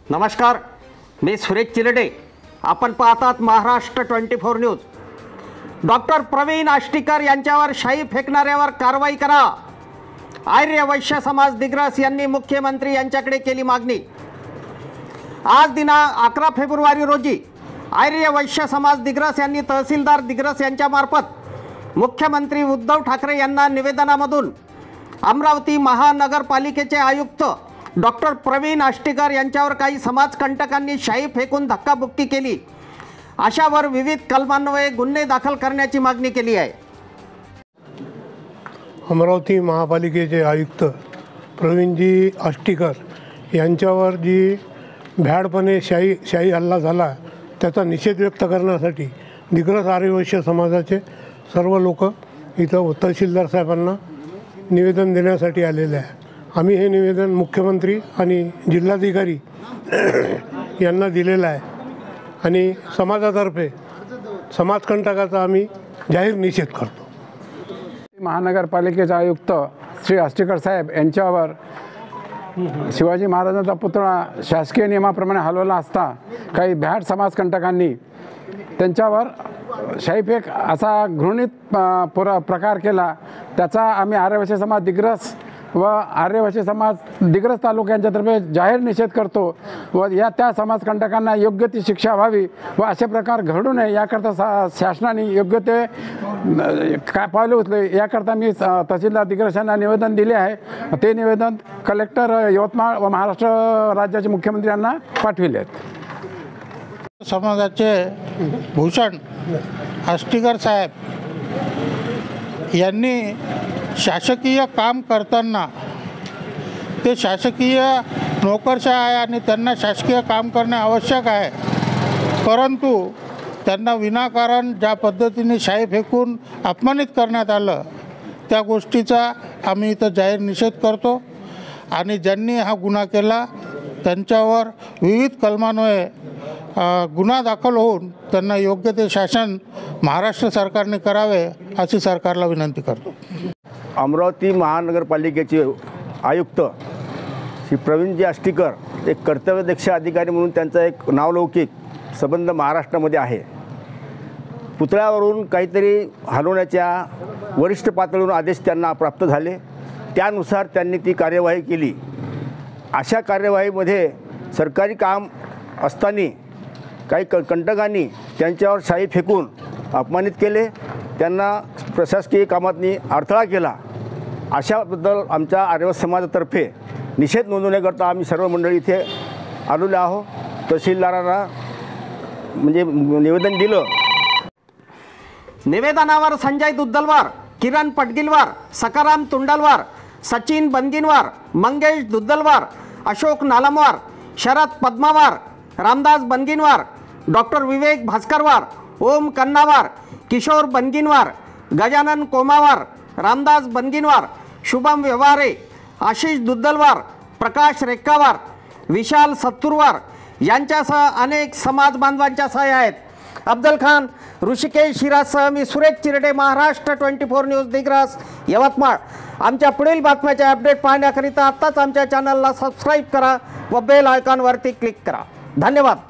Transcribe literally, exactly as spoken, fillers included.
नमस्कार, मी सुरेश चिरडे. आपण पाहतात Maharashtra twenty four news. Doctor Pravin Ashtikar यांच्यावर शाई फेकणाऱ्यावर कारवाई करा. आर्य वैश्य समाज दिग्रस यांनी मुख्यमंत्री यांच्याकडे केली मागणी. आज दिनांक अकरा फेब्रुवारी रोजी आर्य वैश्य समाज दिग्रस यांनी तहसीलदार दिग्रस यांच्या मार्फत मुख्यमंत्री उद्धव ठाकरे यांना निवेदनामधून अमरावती महानगरपालिकेचे आयुक्त डॉक्टर प्रवीण आष्टीकर यांच्यावर काही समाजकंटकांनी शाई फेकून धक्काबुक्की केली अशावर विविध कलमान्वये गुन्हे दाखल करण्याची मागणी केली आहे. अमरावती महापालिकेचे आयुक्त प्रवीणजी आष्टीकर यांच्यावर जी भ्याडपणे शाही शाही हल्ला झाला त्याचा निषेध व्यक्त करण्यासाठी दिग्रस आर्यवैश्य समाजाचे सर्व लोक इथं तहसीलदार साहेबांना निवेदन देण्यासाठी आलेले आहे. आम्ही हे निवेदन मुख्यमंत्री आणि जिल्हाधिकारी यांना दिलेलं आहे आणि समाजातर्फे समाजकंटकाचा आम्ही जाहीर निषेध करतो. महानगरपालिकेचे आयुक्त श्री आष्टीकर साहेब यांच्यावर शिवाजी महाराजांचा पुतळा शासकीय नियमाप्रमाणे हलवला असता काही भ्याड समाजकंटकांनी त्यांच्यावर शाईफेक असा घृणित पुरा प्रकार केला. त्याचा आम्ही आर्यवैश्य समाज दिग्रस व आर्यवैश्य समाज दिग्रस तालुक्यांच्यातर्फे जाहीर निषेध करतो व या त्या समाजकंटकांना योग्य ती शिक्षा व्हावी व असे प्रकार घडू नये याकरता सा शासनाने योग्य ते काय पावले उचले याकरता मी तहसीलदार दिग्रस यांना निवेदन दिले आहे. ते निवेदन कलेक्टर यवतमाळ व महाराष्ट्र राज्याचे मुख्यमंत्री यांना पाठविले आहेत. समाजाचे भूषण आष्टीकर साहेब यांनी शासकीय काम करताना ते शासकीय नोकरशाही आहे आणि त्यांना शासकीय काम करणे आवश्यक आहे, परंतु त्यांना विनाकारण ज्या पद्धतीने शाई फेकून अपमानित करण्यात आलं त्या गोष्टीचा आम्ही इथं जाहीर निषेध करतो आणि ज्यांनी हा गुन्हा केला त्यांच्यावर विविध कलमान्वये गुन्हा दाखल होऊन त्यांना योग्य ते शासन महाराष्ट्र सरकारने करावे अशी सरकारला विनंती करतो. अमरावती महानगरपालिकेचे आयुक्त श्री प्रवीणजी आष्टीकर एक कर्तव्यदक्ष अधिकारी म्हणून त्यांचा एक नावलौकिक संबंध महाराष्ट्रामध्ये आहे. पुतळ्यावरून काहीतरी हलवण्याच्या वरिष्ठ पातळीवरून आदेश त्यांना प्राप्त झाले, त्यानुसार त्यांनी ती कार्यवाही केली. अशा कार्यवाहीमध्ये सरकारी काम असताना काही क कंटकांनी त्यांच्यावर शाई फेकून अपमानित केले, त्यांना प्रशासकीय कामातनी अडथळा केला. अशाबद्दल आमच्या आर्यवैश्य समाजातर्फे निषेध नोंदवण्याकरता आम्ही सर्व मंडळी इथे आलेलो आहोत. तहसीलदारांना म्हणजे निवेदन दिलं. निवेदनावर संजय दुद्दलवार, किरण पटगिलवार, सकाराम तुंडलवार, सचिन बनगिनवार, मंगेश दुद्दलवार, अशोक नालमवार, शरद पद्मावार, रामदास बनगिनवार, डॉक्टर विवेक भास्करवार, ओम कन्नावार, किशोर बनगिनवार, गजानन कोमावार, रामदास बनगिनवार, शुभम व्यवहारे, आशिष दुद्दलवार, प्रकाश रेक्कावार, विशाल सत्तुरवार यांच्यासह अनेक समाज बांधवांच्या सह्या आहेत. अफजल खान, ऋषिकेश हिराजसह मी Suresh Chirde, Maharashtra twenty four news Digras, Yavatmal. आमच्या पुढील बातम्याचे अपडेट पाहण्याकरिता आत्ताच आमच्या चॅनलला सबस्क्राईब करा व बेल आयकॉनवरती क्लिक करा. धन्यवाद.